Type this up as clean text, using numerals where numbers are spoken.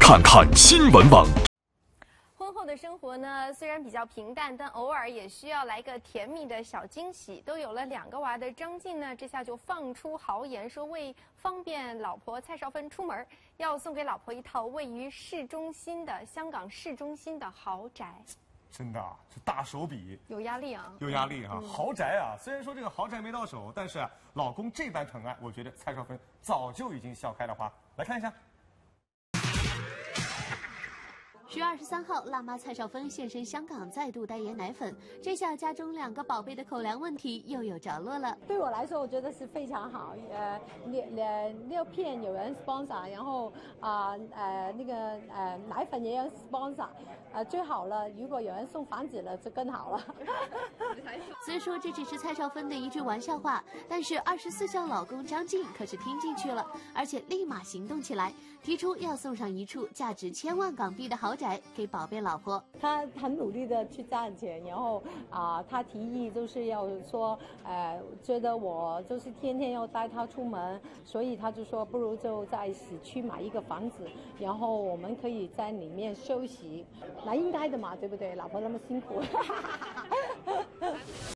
看看新闻网。 婚后的生活呢，虽然比较平淡，但偶尔也需要来个甜蜜的小惊喜。都有了2个娃的张晋呢，这下就放出豪言，说为方便老婆蔡少芬出门，要送给老婆一套位于香港市中心的豪宅。 真的啊，这大手笔， 有压力啊！ 有压力啊！豪宅啊，虽然说这个豪宅没到手，但是老公这般疼爱，我觉得蔡少芬早就已经笑开了花。来看一下。 10月23号，辣妈蔡少芬现身香港，再度代言奶粉。这下家中2个宝贝的口粮问题又有着落了。 对我来说，我觉得是非常好。6片有人 sponsor， 然后奶粉也有 sponsor， 最好了。如果有人送房子了，就更好了。 虽说这只是蔡少芬的一句玩笑话，但是24孝老公张晋可是听进去了，而且立马行动起来，提出要送上一处价值1000万港币的豪宅给宝贝老婆。 他很努力的去赚钱，然后他提议就是要说，觉得我就是天天要带他出门，所以他就说不如就在市区买一个房子，然后我们可以在里面休息，那应该的嘛，对不对？老婆那么辛苦。